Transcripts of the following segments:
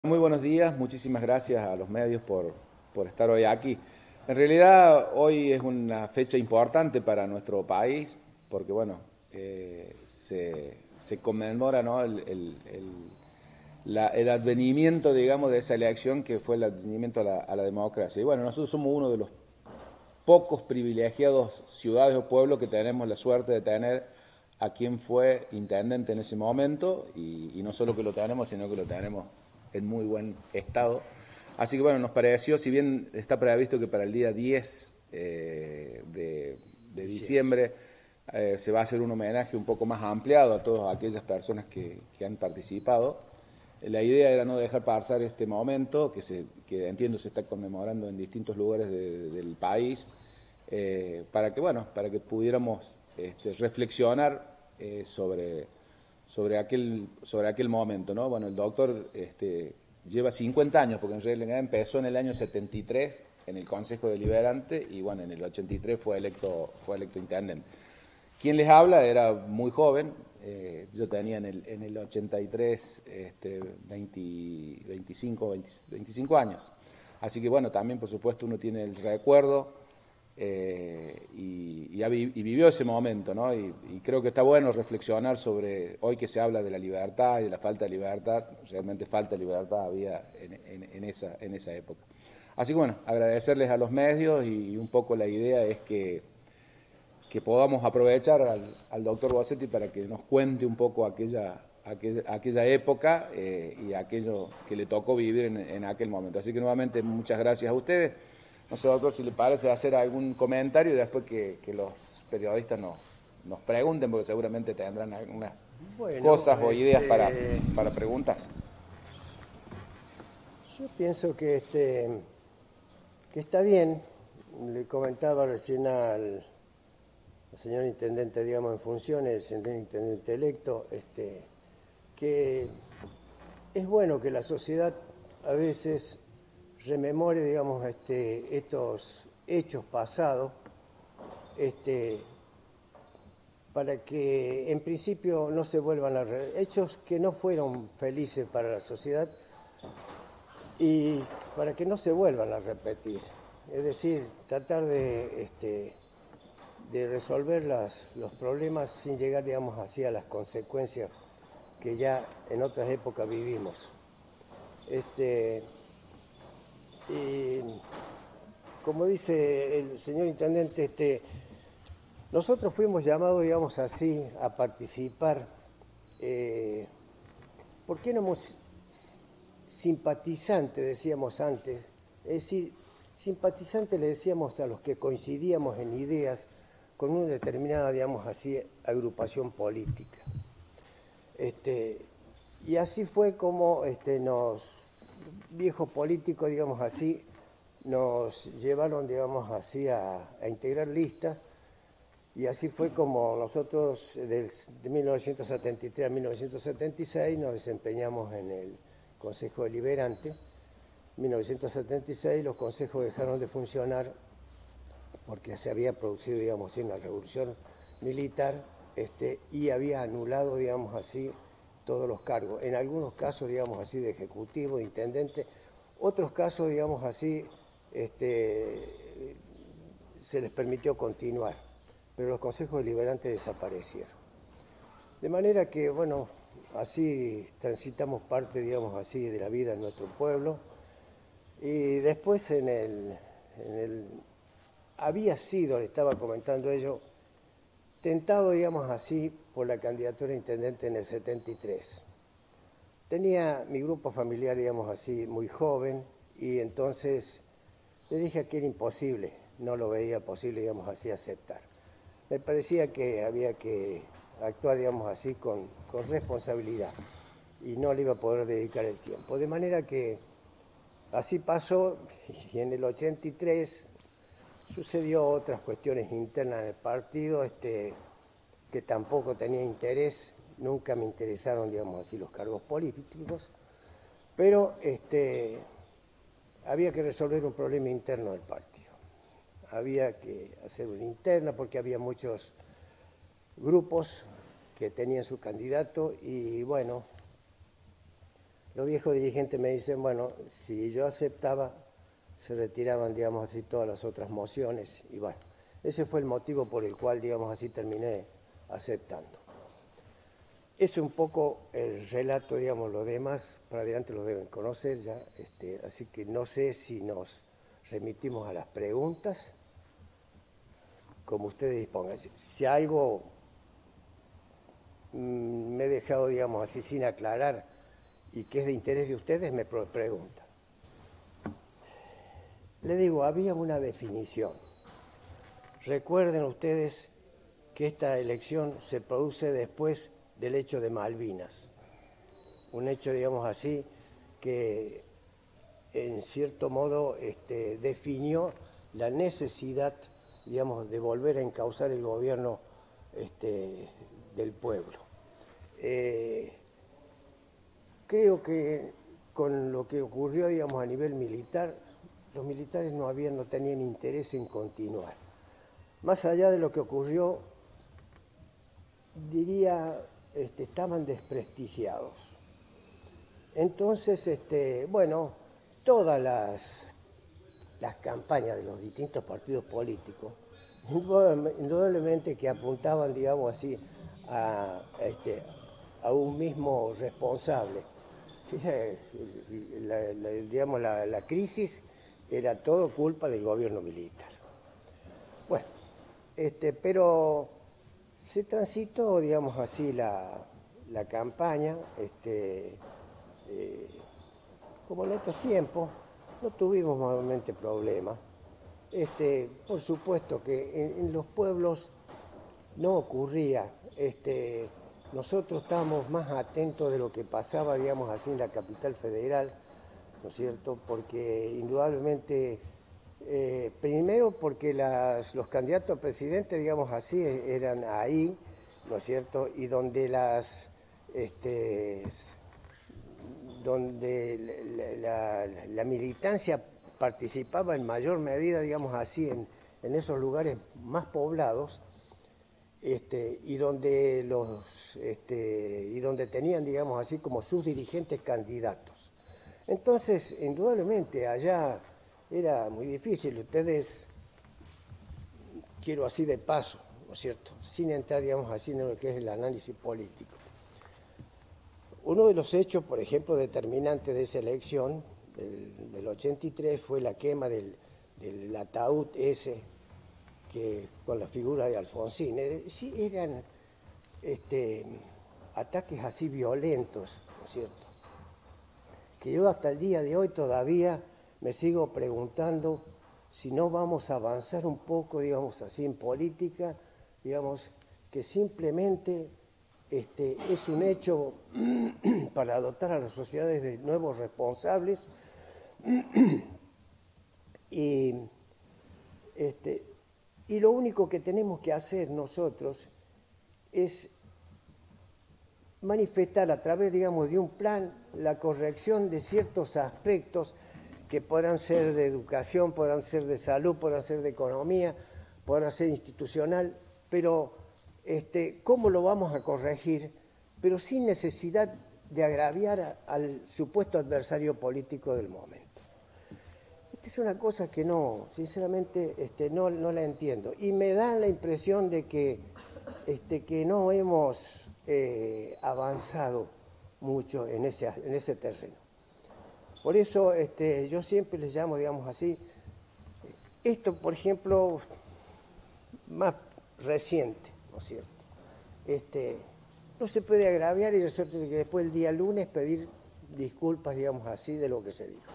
Muy buenos días, muchísimas gracias a los medios por estar hoy aquí. En realidad hoy es una fecha importante para nuestro país porque bueno, se conmemora, ¿no? el advenimiento, digamos, de esa elección que fue el advenimiento a la democracia. Y bueno, nosotros somos uno de los pocos privilegiados ciudades o pueblos que tenemos la suerte de tener a quien fue intendente en ese momento, y no solo que lo tenemos, sino que lo tenemos en muy buen estado. Así que bueno, nos pareció, si bien está previsto que para el día 10 de diciembre se va a hacer un homenaje un poco más ampliado a todas aquellas personas que han participado, la idea era no dejar pasar este momento, que entiendo se está conmemorando en distintos lugares del país, para que pudiéramos reflexionar sobre aquel momento, ¿no? Bueno, el doctor lleva 50 años, porque en realidad empezó en el año 73 en el Consejo Deliberante y bueno, en el 83 fue electo intendente. Quien les habla era muy joven, yo tenía en el 83 25 años. Así que bueno, también por supuesto uno tiene el recuerdo y vivió ese momento, ¿no? Y creo que está bueno reflexionar sobre, hoy que se habla de la libertad y de la falta de libertad, realmente falta de libertad había en esa época. Así que bueno, agradecerles a los medios y un poco la idea es que podamos aprovechar al doctor Bossetti para que nos cuente un poco aquella época y aquello que le tocó vivir en aquel momento. Así que nuevamente muchas gracias a ustedes. No sé, doctor, si le parece hacer algún comentario y después que los periodistas nos pregunten, porque seguramente tendrán algunas Bueno, cosas o ideas para preguntar. yo pienso que está bien. Le comentaba recién al señor intendente, digamos, en funciones, el señor intendente electo, que es bueno que la sociedad a veces rememore, digamos, estos hechos pasados, este, para que en principio no se vuelvan a hechos que no fueron felices para la sociedad y para que no se vuelvan a repetir. Es decir, tratar de resolver los problemas sin llegar, digamos, así a las consecuencias que ya en otras épocas vivimos. Y como dice el señor intendente, nosotros fuimos llamados, digamos así, a participar. ¿Por qué no hemos simpatizantes, decíamos antes? Es decir, simpatizantes le decíamos a los que coincidíamos en ideas con una determinada, digamos así, agrupación política. Y así fue como los viejos políticos, digamos así, nos llevaron, digamos así, a integrar listas. Y así fue como nosotros, de 1973 a 1976, nos desempeñamos en el Consejo Deliberante. En 1976 los consejos dejaron de funcionar porque se había producido, digamos, una revolución militar y había anulado, digamos así, todos los cargos. En algunos casos, digamos así, de ejecutivo, de intendente, otros casos, digamos así, se les permitió continuar, pero los consejos deliberantes desaparecieron. De manera que, bueno, así transitamos parte, digamos así, de la vida en nuestro pueblo. Y después había sido, le estaba comentando ello, tentado, digamos así, por la candidatura a intendente en el 73. Tenía mi grupo familiar, digamos así, muy joven, y entonces le dije que era imposible, no lo veía posible, digamos así, aceptar. Me parecía que había que actuar, digamos así, con responsabilidad, y no le iba a poder dedicar el tiempo. De manera que así pasó, y en el 83 sucedió otras cuestiones internas en el partido, que tampoco tenía interés, nunca me interesaron, digamos así, los cargos políticos, pero había que resolver un problema interno del partido. Había que hacer una interna porque había muchos grupos que tenían su candidato y bueno, Los viejos dirigentes me dicen, bueno, si yo aceptaba, se retiraban, digamos así, todas las otras mociones. Y bueno, ese fue el motivo por el cual, digamos así, terminé aceptando. Es un poco el relato, digamos, los demás, para adelante lo deben conocer ya, así que no sé si nos remitimos a las preguntas, como ustedes dispongan. Si algo me he dejado, digamos así, sin aclarar y que es de interés de ustedes, me preguntan. Le digo, había una definición. Recuerden ustedes que esta elección se produce después del hecho de Malvinas, un hecho, digamos así, que en cierto modo definió la necesidad, digamos, de volver a encauzar el gobierno del pueblo. Creo que con lo que ocurrió, digamos, a nivel militar, los militares no tenían interés en continuar. Más allá de lo que ocurrió, diría, estaban desprestigiados. Entonces, bueno, todas las campañas de los distintos partidos políticos, indudablemente que apuntaban, digamos así, a un mismo responsable. Digamos, la crisis era todo culpa del gobierno militar. Bueno, pero se transitó, digamos así, la campaña, como en otros tiempos, no tuvimos normalmente problemas. Por supuesto que en los pueblos no ocurría, nosotros estábamos más atentos de lo que pasaba, digamos así, en la capital federal, ¿no es cierto? Porque indudablemente, primero porque los candidatos a presidente, digamos así, eran ahí, ¿no es cierto? Y donde la militancia participaba en mayor medida, digamos así, en esos lugares más poblados, y donde tenían, digamos así, como sus dirigentes candidatos. Entonces, indudablemente, allá era muy difícil. Ustedes, quiero así de paso, ¿no es cierto?, sin entrar, digamos así, en lo que es el análisis político. Uno de los hechos, por ejemplo, determinantes de esa elección del 83 fue la quema del ataúd ese con la figura de Alfonsín. Sí, eran ataques así violentos, ¿no es cierto?, que yo hasta el día de hoy todavía me sigo preguntando si no vamos a avanzar un poco, digamos así, en política, digamos, que simplemente es un hecho para dotar a las sociedades de nuevos responsables y lo único que tenemos que hacer nosotros es manifestar a través, digamos, de un plan la corrección de ciertos aspectos que podrán ser de educación, podrán ser de salud, podrán ser de economía, podrán ser institucional, pero ¿cómo lo vamos a corregir? Pero sin necesidad de agraviar al supuesto adversario político del momento. Esta es una cosa que no, sinceramente, no la entiendo. Y me da la impresión de que no hemos avanzado mucho en ese terreno. Por eso yo siempre les llamo, digamos así, esto, por ejemplo, más reciente, ¿no es cierto? No se puede agraviar y que después el día lunes pedir disculpas, digamos así, de lo que se dijo.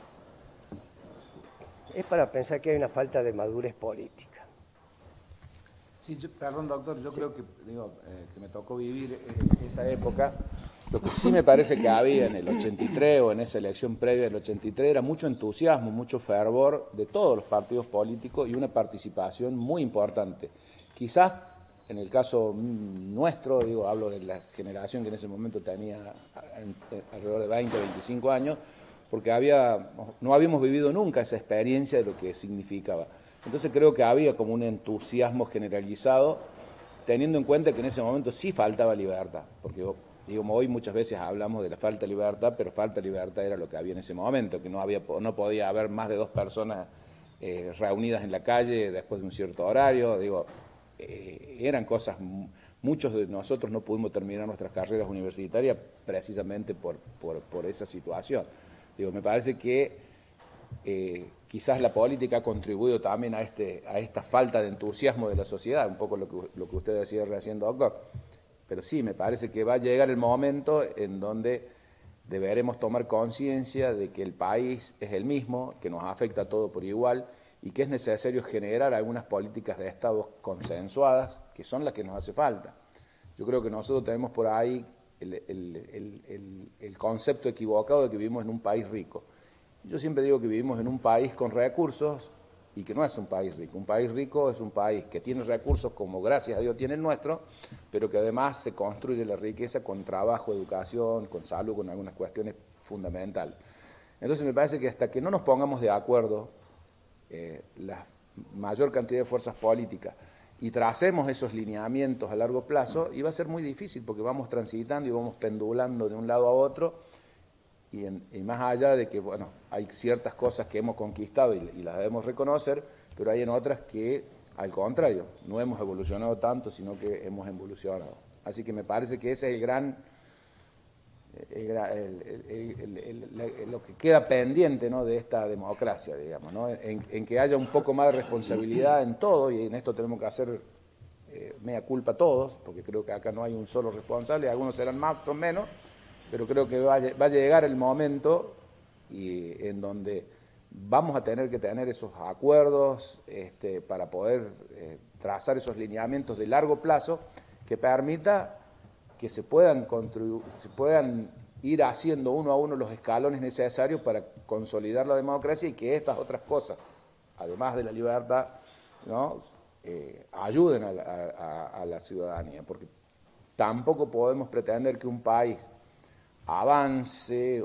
Es para pensar que hay una falta de madurez política. Sí, perdón, doctor, yo creo que me tocó vivir esa época. Lo que sí me parece que había en el 83 o en esa elección previa del 83 era mucho entusiasmo, mucho fervor de todos los partidos políticos y una participación muy importante. Quizás en el caso nuestro, hablo de la generación que en ese momento tenía alrededor de 20 o 25 años, porque no habíamos vivido nunca esa experiencia de lo que significaba. Entonces creo que había como un entusiasmo generalizado, teniendo en cuenta que en ese momento sí faltaba libertad, porque digo, hoy muchas veces hablamos de la falta de libertad, pero falta de libertad era lo que había en ese momento, que no podía haber más de 2 personas reunidas en la calle después de un cierto horario. Digo, eran cosas, muchos de nosotros no pudimos terminar nuestras carreras universitarias precisamente por esa situación. Digo, me parece que quizás la política ha contribuido también a esta falta de entusiasmo de la sociedad, un poco lo que usted decía recién, doctor. Pero sí, me parece que va a llegar el momento en donde deberemos tomar conciencia de que el país es el mismo, que nos afecta a todos por igual y que es necesario generar algunas políticas de Estado consensuadas, que son las que nos hace falta. Yo creo que nosotros tenemos por ahí el concepto equivocado de que vivimos en un país rico. Yo siempre digo que vivimos en un país con recursos y que no es un país rico. Un país rico es un país que tiene recursos como gracias a Dios tiene el nuestro, pero que además se construye la riqueza con trabajo, educación, con salud, con algunas cuestiones fundamentales. Entonces me parece que hasta que no nos pongamos de acuerdo la mayor cantidad de fuerzas políticas y tracemos esos lineamientos a largo plazo, y va a ser muy difícil porque vamos transitando y vamos pendulando de un lado a otro, y más allá de que, bueno, hay ciertas cosas que hemos conquistado y las debemos reconocer, pero hay en otras que, al contrario, no hemos evolucionado tanto, sino que hemos evolucionado. Así que me parece que ese es lo que queda pendiente, ¿no?, de esta democracia, digamos, ¿no?, en que haya un poco más de responsabilidad en todo, y en esto tenemos que hacer mea culpa todos, porque creo que acá no hay un solo responsable, algunos serán más, otros menos, pero creo que va a llegar el momento en donde vamos a tener que tener esos acuerdos para poder trazar esos lineamientos de largo plazo que permita que se puedan ir haciendo uno a uno los escalones necesarios para consolidar la democracia y que estas otras cosas, además de la libertad, ¿no?, ayuden a la ciudadanía, porque tampoco podemos pretender que un país avance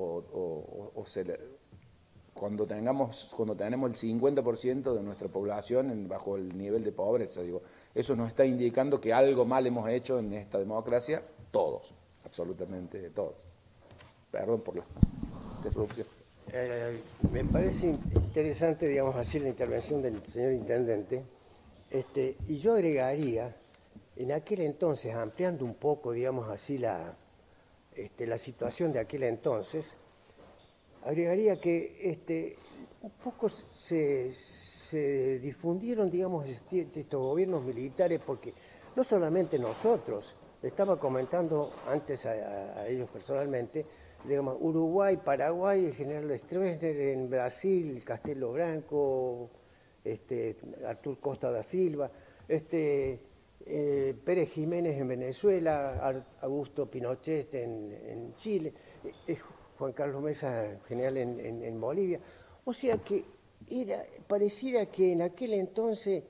cuando tenemos el 50% de nuestra población bajo el nivel de pobreza. Digo, eso nos está indicando que algo mal hemos hecho en esta democracia, todos, absolutamente todos. Perdón por la interrupción. Me parece interesante, digamos así, la intervención del señor intendente, y yo agregaría, en aquel entonces, ampliando un poco, digamos así, la situación de aquel entonces, agregaría que un poco se difundieron, digamos, estos gobiernos militares, porque no solamente nosotros, estaba comentando antes a ellos personalmente, digamos, Uruguay, Paraguay, el general Stroessner, en Brasil, Castelo Branco, Artur Costa da Silva, Pérez Jiménez en Venezuela, Augusto Pinochet en Chile, Juan Carlos Mesa, general en Bolivia. O sea que pareciera que en aquel entonces,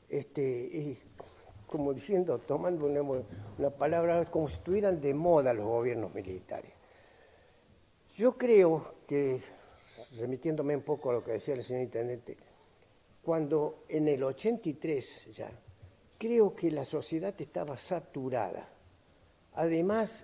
como diciendo, tomando una palabra, como si estuvieran de moda los gobiernos militares. Yo creo que, remitiéndome un poco a lo que decía el señor intendente, cuando en el 83 ya, creo que la sociedad estaba saturada. Además,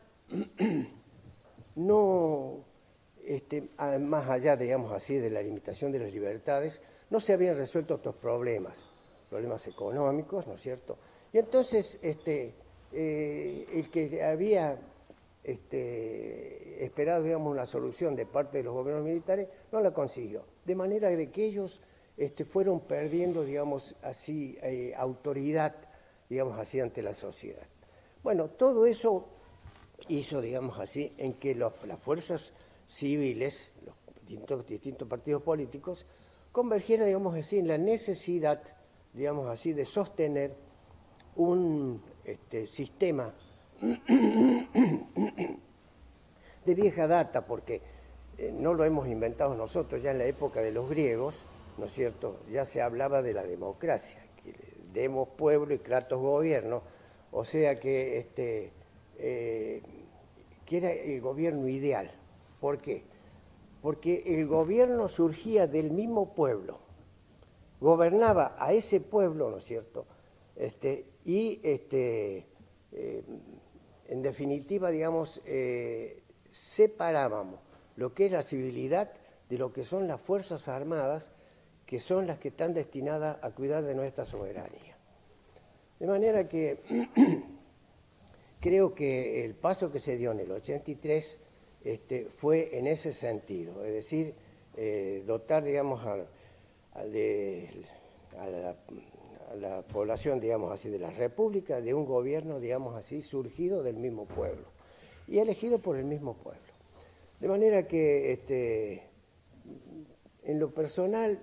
no, más allá, digamos así, de la limitación de las libertades, no se habían resuelto otros problemas económicos, ¿no es cierto? Y entonces, el que había esperado, digamos, una solución de parte de los gobiernos militares, no la consiguió. De manera de que ellos fueron perdiendo, digamos así, autoridad, digamos así, ante la sociedad. Bueno, todo eso hizo, digamos así, en que las fuerzas civiles, los distintos partidos políticos, convergieran, digamos así, en la necesidad, digamos así, de sostener un sistema de vieja data, porque no lo hemos inventado nosotros, ya en la época de los griegos, ¿no es cierto?, ya se hablaba de la democracia, que demos pueblo y kratos gobierno, o sea que era el gobierno ideal. ¿Por qué? Porque el gobierno surgía del mismo pueblo, gobernaba a ese pueblo, ¿no es cierto?, y en definitiva, digamos, separábamos lo que es la civilidad de lo que son las Fuerzas Armadas, que son las que están destinadas a cuidar de nuestra soberanía. De manera que creo que el paso que se dio en el 83 fue en ese sentido, es decir, dotar, digamos, a la población, digamos así, de la República, de un gobierno, digamos así, surgido del mismo pueblo y elegido por el mismo pueblo. De manera que en lo personal,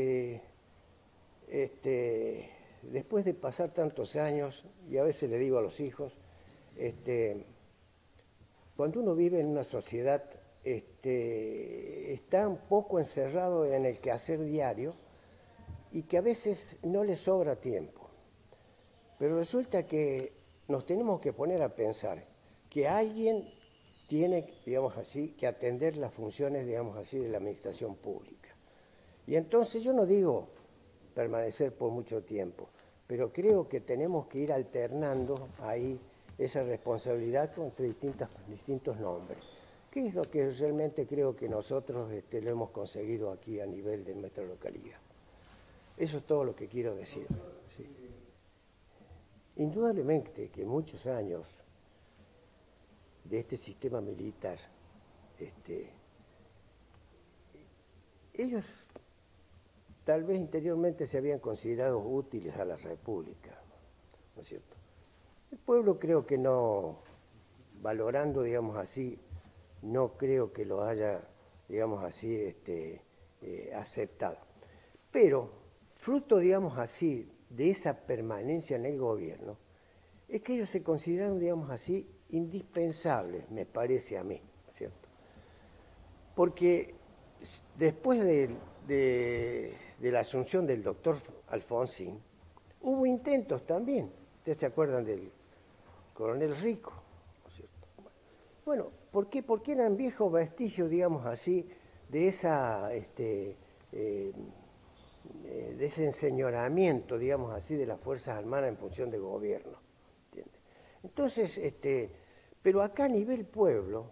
después de pasar tantos años, y a veces le digo a los hijos, cuando uno vive en una sociedad, está un poco encerrado en el quehacer diario y que a veces no le sobra tiempo. Pero resulta que nos tenemos que poner a pensar que alguien tiene, digamos así, que atender las funciones, digamos así, de la administración pública. Y entonces yo no digo permanecer por mucho tiempo, pero creo que tenemos que ir alternando ahí esa responsabilidad entre distintos nombres, que es lo que realmente creo que nosotros lo hemos conseguido aquí a nivel de nuestra localidad. Eso es todo lo que quiero decir. Sí. Indudablemente que muchos años de este sistema militar, ellos tal vez interiormente se habían considerado útiles a la República, ¿no es cierto? El pueblo creo que no, valorando, digamos así, no creo que lo haya, digamos así, aceptado. Pero, fruto, digamos así, de esa permanencia en el gobierno, es que ellos se consideraron, digamos así, indispensables, me parece a mí, ¿no es cierto? Porque después de la asunción del doctor Alfonsín, hubo intentos también. ¿Ustedes se acuerdan del coronel Rico? ¿No es cierto? Bueno, ¿por qué? Porque eran viejos vestigios, digamos así, de ese enseñoramiento, digamos así, de las Fuerzas Armadas en función de gobierno. ¿Entiendes? Entonces, pero acá a nivel pueblo,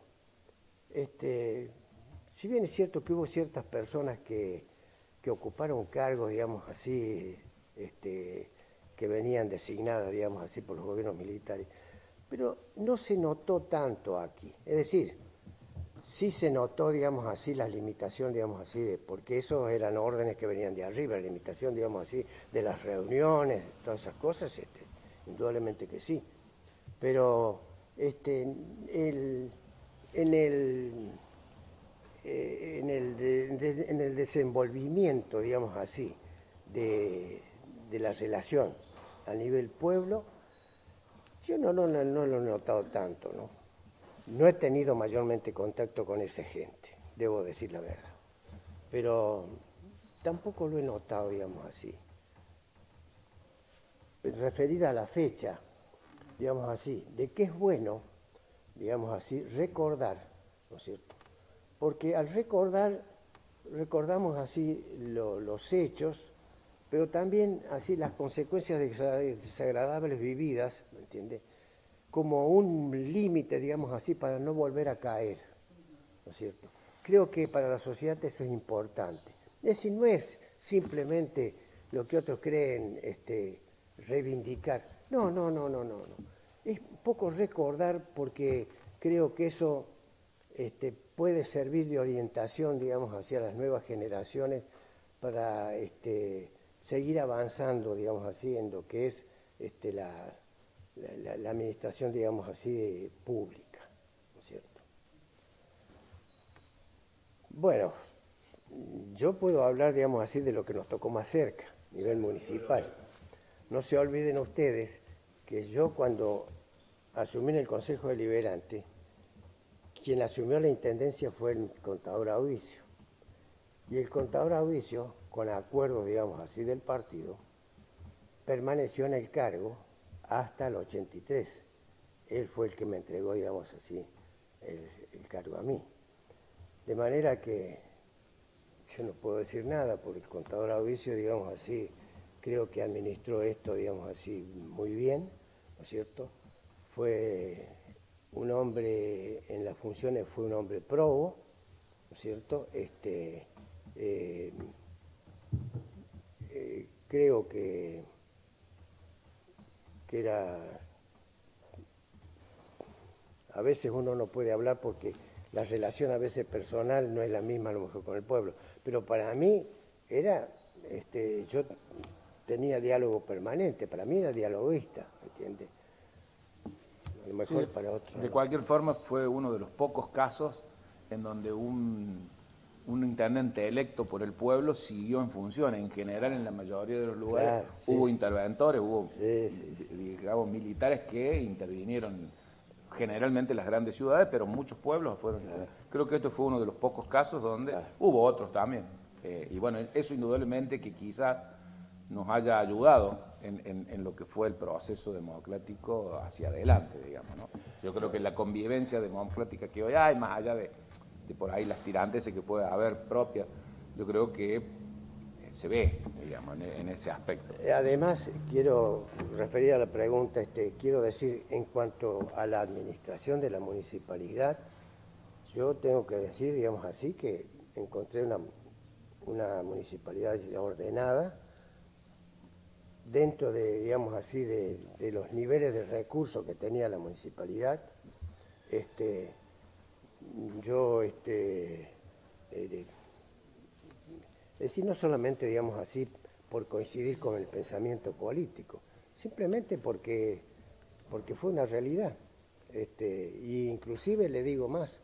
si bien es cierto que hubo ciertas personas que ocuparon cargos, digamos así, que venían designadas, digamos así, por los gobiernos militares, pero no se notó tanto aquí. Es decir, sí se notó, digamos así, la limitación, digamos así, porque esos eran órdenes que venían de arriba, la limitación, digamos así, de las reuniones, todas esas cosas, indudablemente que sí. Pero en el desenvolvimiento, digamos así, de la relación a nivel pueblo, yo no lo he notado tanto, ¿no? No he tenido mayormente contacto con esa gente, debo decir la verdad, pero tampoco lo he notado, digamos así. Referida a la fecha, digamos así, de que es bueno, digamos así, recordar, ¿no es cierto? Porque al recordamos así los hechos, pero también así las consecuencias desagradables vividas, ¿me entiende? Como un límite, digamos así, para no volver a caer, ¿no es cierto? Creo que para la sociedad eso es importante. Es decir, no es simplemente lo que otros creen reivindicar. No. Es un poco recordar porque creo que eso puede servir de orientación, digamos, hacia las nuevas generaciones para seguir avanzando, digamos así, en lo que es la administración, digamos así, pública, ¿no es cierto? Bueno, yo puedo hablar, digamos así, de lo que nos tocó más cerca, a nivel municipal. No se olviden ustedes que yo cuando asumí en el Consejo Deliberante, quien asumió la intendencia fue el contador Audicio. Y el contador Audicio, con acuerdo, digamos así, del partido, permaneció en el cargo hasta el 83. Él fue el que me entregó, digamos así, el cargo a mí. De manera que yo no puedo decir nada, porque el contador Audicio, digamos así, creo que administró esto, digamos así, muy bien, ¿no es cierto? Fue un hombre en las funciones, fue un hombre probo, ¿no es cierto? Creo que era... A veces uno no puede hablar porque la relación a veces personal no es la misma a lo mejor con el pueblo, pero para mí era, yo tenía diálogo permanente, para mí era dialoguista, ¿entiendes? A lo mejor Sí, para otros. de cualquier forma fue uno de los pocos casos en donde un intendente electo por el pueblo siguió en funciones. En general, en la mayoría de los lugares Claro, sí, hubo sí. interventores, hubo, Sí. digamos, militares que intervinieron generalmente en las grandes ciudades, pero muchos pueblos fueron. Creo que esto fue uno de los pocos casos donde hubo otros también. Y bueno, eso indudablemente que quizás nos haya ayudado en lo que fue el proceso democrático hacia adelante, digamos, ¿no? Yo creo que la convivencia democrática que hoy hay, más allá de por ahí las tirantes que puede haber propias, yo creo que se ve, digamos, en ese aspecto. Además, quiero referir a la pregunta, quiero decir, en cuanto a la administración de la municipalidad, yo tengo que decir, digamos así, que encontré una municipalidad ordenada, dentro de, digamos así, de los niveles de recursos que tenía la municipalidad. Yo, es decir, no solamente, digamos así, por coincidir con el pensamiento político, simplemente porque fue una realidad. Y inclusive le digo más,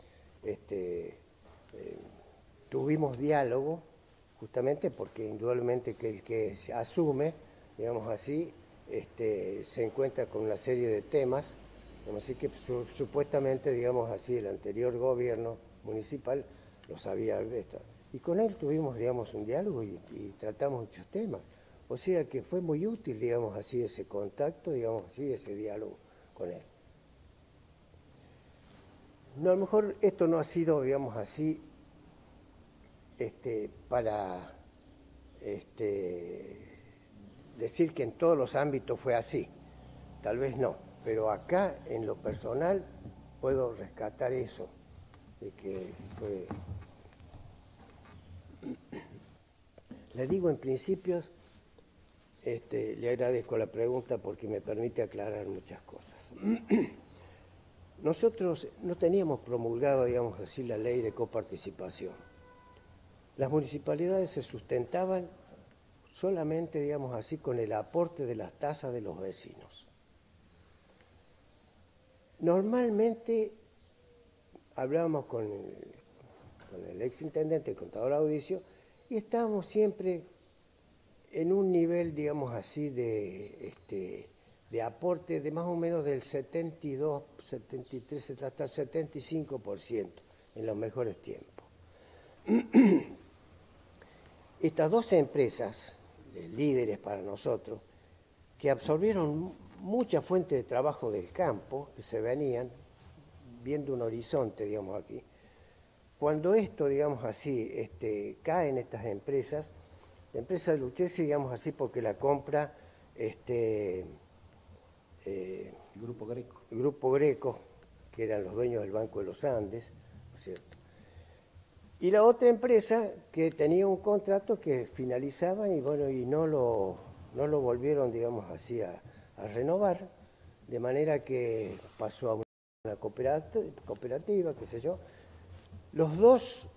tuvimos diálogo, justamente porque indudablemente que el que se asume, digamos así, se encuentra con una serie de temas, digamos así, que supuestamente, digamos así, el anterior gobierno municipal lo sabía. Y con él tuvimos, digamos, un diálogo y tratamos muchos temas. O sea que fue muy útil, digamos así, ese contacto, digamos así, ese diálogo con él. No, a lo mejor esto no ha sido, digamos así, para decir que en todos los ámbitos fue así. Tal vez no, pero acá, en lo personal, puedo rescatar eso, de que fue... Le digo en principios, le agradezco la pregunta porque me permite aclarar muchas cosas. Nosotros no teníamos promulgado, digamos así, la ley de coparticipación. Las municipalidades se sustentaban solamente, digamos así, con el aporte de las tasas de los vecinos. Normalmente hablábamos con el exintendente, el contador Audicio, y estábamos siempre en un nivel, digamos así, de aporte de más o menos del 72, 73, hasta el 75% en los mejores tiempos. Estas dos empresas, líderes para nosotros, que absorbieron mucha fuente de trabajo del campo, que se venían viendo un horizonte, digamos aquí. Cuando esto, digamos así, cae en estas empresas, la empresa de Lucchesi, digamos así, porque la compra Grupo Greco, que eran los dueños del Banco de los Andes, ¿no es cierto? Y la otra empresa que tenía un contrato que finalizaban y bueno, y no lo volvieron, digamos así, a renovar, de manera que pasó a una cooperativa, qué sé yo. Los dos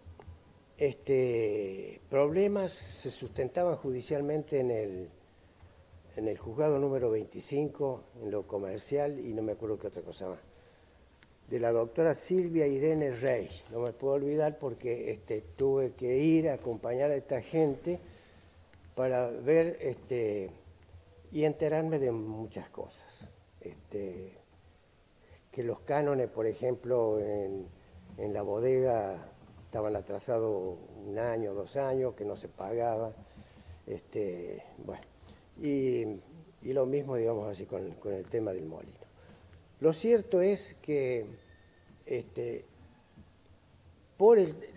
problemas se sustentaban judicialmente en el juzgado número 25, en lo comercial, y no me acuerdo qué otra cosa más, de la doctora Silvia Irene Rey. No me puedo olvidar porque tuve que ir a acompañar a esta gente para ver y enterarme de muchas cosas. Que los cánones, por ejemplo, en la bodega estaban atrasados 1 año, 2 años, que no se pagaban. Bueno, y lo mismo, digamos así, con el tema del molino. Lo cierto es que por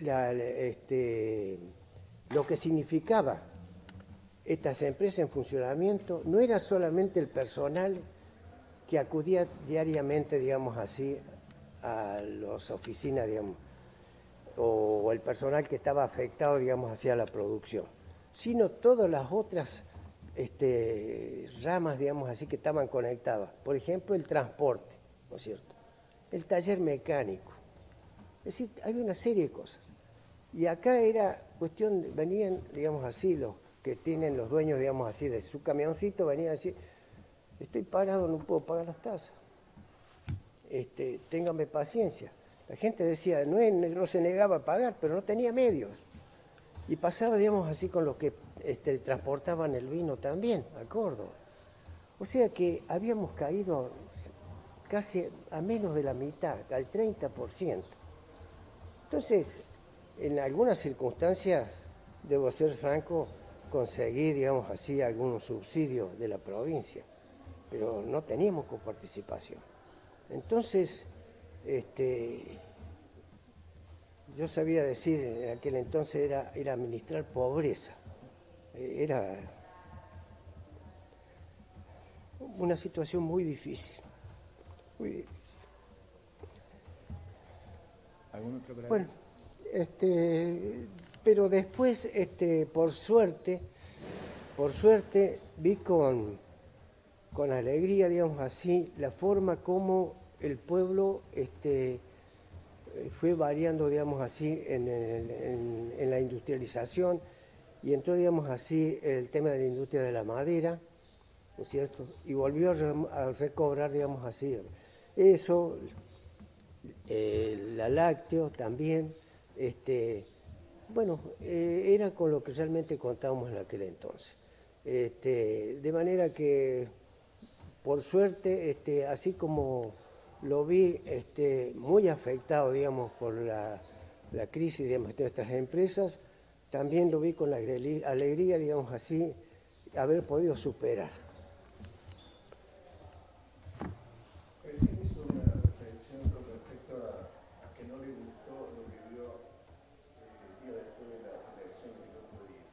lo que significaba estas empresas en funcionamiento, no era solamente el personal que acudía diariamente, digamos así, a las oficinas, digamos, o el personal que estaba afectado, digamos, hacia la producción, sino todas las otras ramas, digamos así, que estaban conectadas. Por ejemplo, el transporte, ¿no es cierto? El taller mecánico. Es decir, hay una serie de cosas. Y acá era cuestión, venían, digamos así, los que tienen los dueños, digamos así, de su camioncito, venían a decir, estoy parado, no puedo pagar las tasas. Téngame paciencia. La gente decía, no se negaba a pagar, pero no tenía medios. Y pasaba, digamos así, con los que transportaban el vino también a Córdoba. O sea que habíamos caído casi a menos de la mitad, al 30%. Entonces, en algunas circunstancias, debo ser franco, conseguí, digamos así, algunos subsidios de la provincia, pero no teníamos coparticipación. Entonces, yo sabía decir en aquel entonces era administrar pobreza. Era una situación muy difícil. Muy difícil. ¿Algún otro por ahí? Bueno, pero después, por suerte, vi con alegría, digamos así, la forma como el pueblo fue variando, digamos así, en la industrialización, y entró, digamos así, el tema de la industria de la madera, ¿no es cierto? Y volvió a recobrar, digamos así, eso, la lácteo también, bueno, era con lo que realmente contábamos en aquel entonces. De manera que, por suerte, así como lo vi muy afectado, digamos, por la crisis, digamos, de nuestras empresas, también lo vi con la alegría, digamos así, haber podido superar. Recién hizo una reflexión con respecto a que no le gustó lo que vio el día después de la elección del otro día.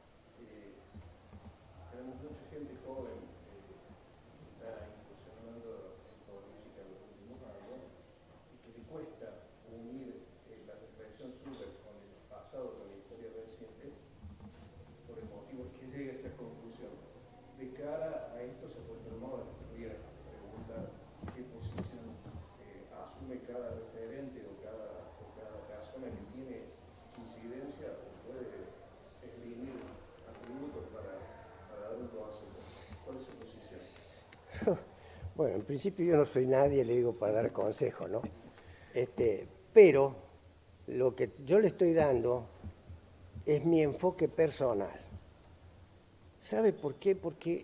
Tenemos mucha gente joven que está incursionando en política en los últimos años y que le cuesta unir la reflexión suya con el pasado, con la historia reciente, por el motivo que llegue a esa conclusión. De cara a esto se ha puesto de moda estos días preguntar qué posición asume cada referente o cada persona que tiene incidencia o puede esgrimir atributos para dar un consejo. ¿Cuál es su posición? Bueno, en principio yo no soy nadie, le digo, para dar consejo, ¿no? Pero lo que yo le estoy dando es mi enfoque personal. ¿Sabe por qué? Porque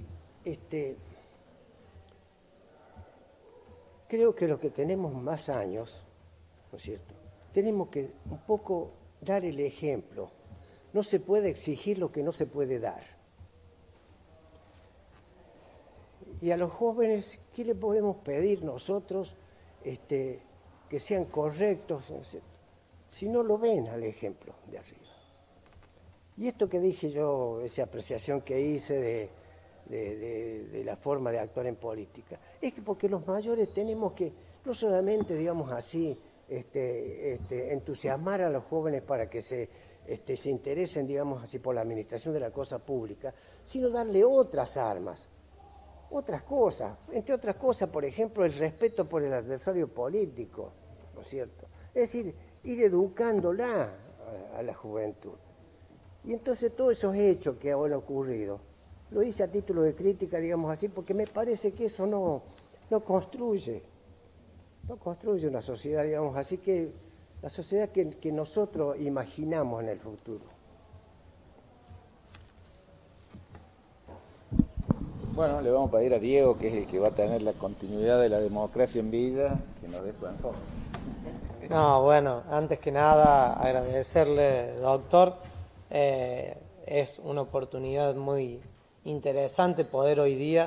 creo que los que tenemos más años, ¿no es cierto?, tenemos que un poco dar el ejemplo. No se puede exigir lo que no se puede dar. Y a los jóvenes, ¿qué le podemos pedir nosotros? Que sean correctos, ¿no es cierto?, si no lo ven al ejemplo de arriba. Y esto que dije yo, esa apreciación que hice de la forma de actuar en política, es que porque los mayores tenemos que, no solamente, digamos así, entusiasmar a los jóvenes para que se interesen, digamos así, por la administración de la cosa pública, sino darle otras armas, otras cosas, entre otras cosas, por ejemplo, el respeto por el adversario político, ¿no es cierto? Es decir, ir educándola a la juventud. Y entonces todos esos hechos que ahora han ocurrido, lo hice a título de crítica, digamos así, porque me parece que eso no construye una sociedad, digamos así, que la sociedad que nosotros imaginamos en el futuro. Bueno, le vamos a pedir a Diego, que es el que va a tener la continuidad de la democracia en Villa, que nos dé su enfoque. No, bueno, antes que nada agradecerle, doctor. Es una oportunidad muy interesante poder hoy día,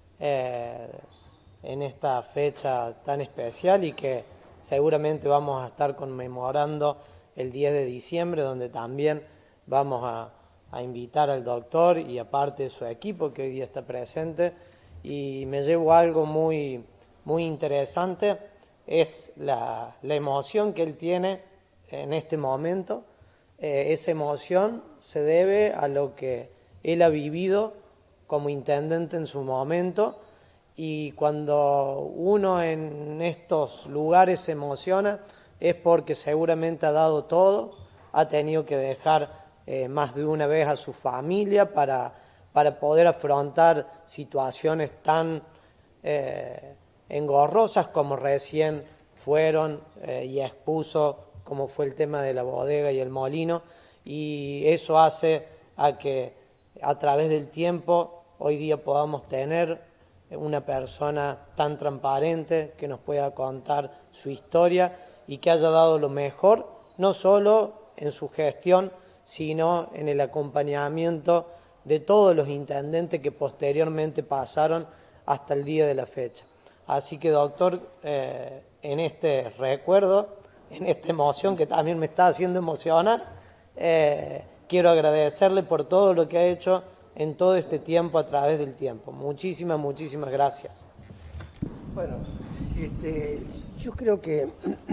en esta fecha tan especial y que seguramente vamos a estar conmemorando el 10 de diciembre, donde también vamos a invitar al doctor y aparte de su equipo que hoy día está presente, y me llevo algo muy, muy interesante es la emoción que él tiene en este momento. Esa emoción se debe a lo que él ha vivido como intendente en su momento, y cuando uno en estos lugares se emociona es porque seguramente ha dado todo, ha tenido que dejar más de una vez a su familia para poder afrontar situaciones tan engorrosas como recién fueron y expuso, como fue el tema de la bodega y el molino, y eso hace a que a través del tiempo hoy día podamos tener una persona tan transparente que nos pueda contar su historia y que haya dado lo mejor, no solo en su gestión, sino en el acompañamiento de todos los intendentes que posteriormente pasaron hasta el día de la fecha. Así que, doctor, en este recuerdo, en esta emoción que también me está haciendo emocionar, quiero agradecerle por todo lo que ha hecho en todo este tiempo, a través del tiempo. Muchísimas, muchísimas gracias. Bueno, yo creo que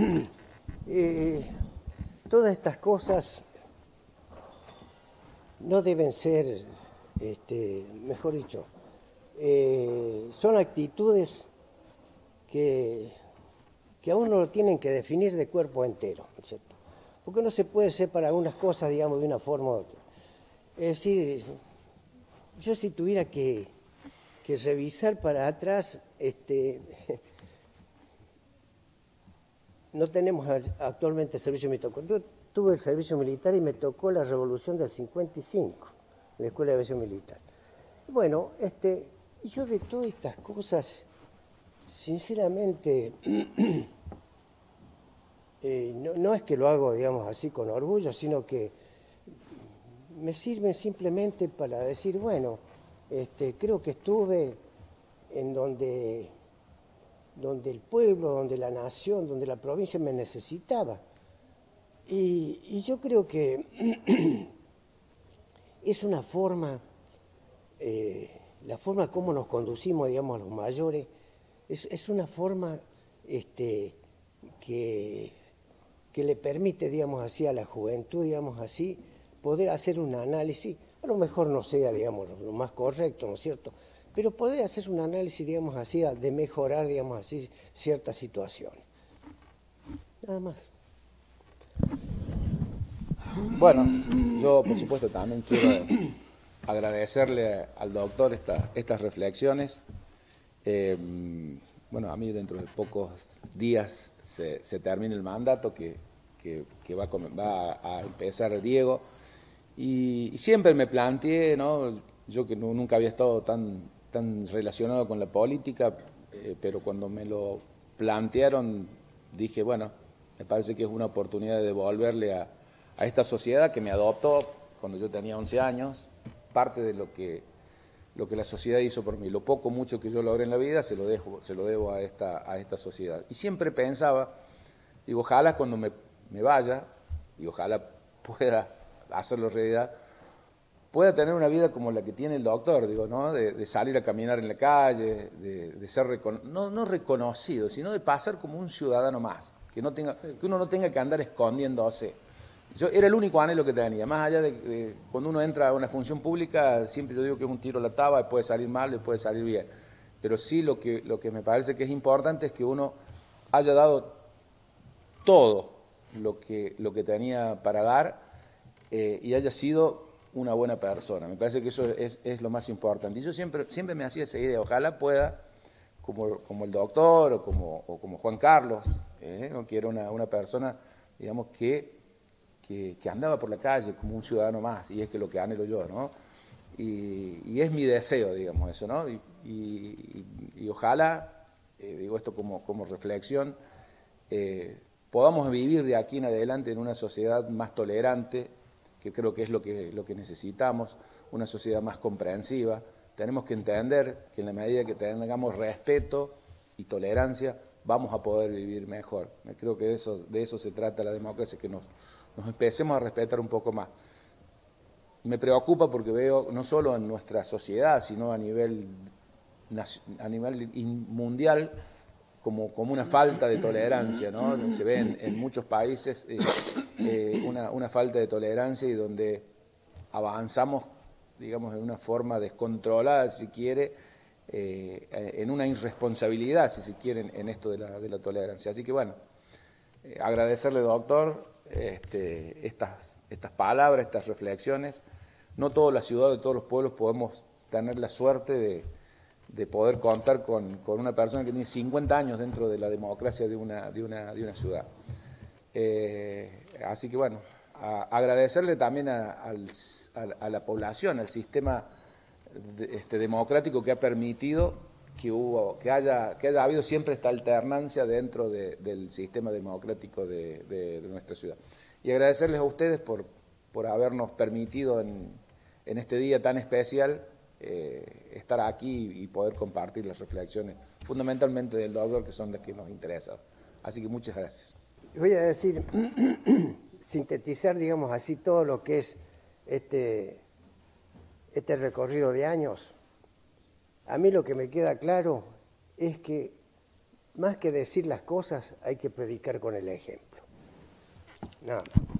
todas estas cosas no deben ser, mejor dicho, son actitudes que a uno lo tienen que definir de cuerpo entero, ¿no es cierto? Porque no se puede ser para algunas cosas, digamos, de una forma u otra. Es decir, yo si tuviera que revisar para atrás, no tenemos actualmente servicio militar. Yo tuve el servicio militar y me tocó la revolución del 55, en la Escuela de Aviación Militar. Bueno, yo de todas estas cosas, sinceramente, no es que lo hago, digamos, así con orgullo, sino que me sirven simplemente para decir, bueno, creo que estuve en donde el pueblo, donde la nación, donde la provincia me necesitaba. Y yo creo que es una forma, la forma como nos conducimos, digamos, a los mayores, es una forma que le permite, digamos así, a la juventud, digamos así, poder hacer un análisis, a lo mejor no sea, digamos, lo más correcto, ¿no es cierto?, pero poder hacer un análisis, digamos así, de mejorar, digamos así, ciertas situaciones. Nada más. Bueno, yo por supuesto también quiero agradecerle al doctor estas reflexiones. Bueno, a mí dentro de pocos días se termina el mandato que va a empezar Diego, y siempre me planteé, ¿no? Yo que nunca había estado tan relacionado con la política, pero cuando me lo plantearon dije, bueno, me parece que es una oportunidad de devolverle a esta sociedad que me adoptó cuando yo tenía 11 años, parte de lo que la sociedad hizo por mí, lo poco mucho que yo logré en la vida, se lo debo a esta sociedad. Y siempre pensaba, digo, ojalá cuando me vaya, y ojalá pueda hacerlo realidad, pueda tener una vida como la que tiene el doctor, digo, ¿no? De salir a caminar en la calle, de ser no reconocido, sino de pasar como un ciudadano más, que uno no tenga que andar escondiéndose. Yo era el único anhelo que tenía, más allá de cuando uno entra a una función pública, siempre yo digo que es un tiro a la taba, puede salir mal y puede salir bien, pero sí lo que me parece que es importante es que uno haya dado todo lo que tenía para dar, y haya sido una buena persona. Me parece que eso es lo más importante. Y yo siempre me hacía esa idea, ojalá pueda, como el doctor o como Juan Carlos, que era una persona, digamos, que andaba por la calle como un ciudadano más, y es que lo que anhelo yo, ¿no? Y es mi deseo, digamos, eso, ¿no? Y ojalá, digo esto como reflexión, podamos vivir de aquí en adelante en una sociedad más tolerante, que creo que es lo que necesitamos, una sociedad más comprensiva. Tenemos que entender que en la medida que tengamos respeto y tolerancia, vamos a poder vivir mejor. Creo que de eso se trata la democracia, que nos empecemos a respetar un poco más. Me preocupa porque veo, no solo en nuestra sociedad, sino a nivel mundial, como una falta de tolerancia, ¿no? Se ve en muchos países una falta de tolerancia y donde avanzamos, digamos, en una forma descontrolada, si quiere, en una irresponsabilidad, si se quiere, en esto de la tolerancia. Así que bueno, agradecerle, doctor, estas palabras, estas reflexiones. No toda la ciudad, de todos los pueblos podemos tener la suerte de poder contar con una persona que tiene 50 años dentro de la democracia de una ciudad. Así que bueno, agradecerle también a la población, al sistema democrático que ha permitido que haya habido siempre esta alternancia dentro del sistema democrático de nuestra ciudad. Y agradecerles a ustedes por habernos permitido en este día tan especial estar aquí y poder compartir las reflexiones, fundamentalmente del doctor, que son las que nos interesan. Así que muchas gracias. Voy a decir, sintetizar, digamos así, todo lo que es este recorrido de años. A mí lo que me queda claro es que más que decir las cosas hay que predicar con el ejemplo. Nada más.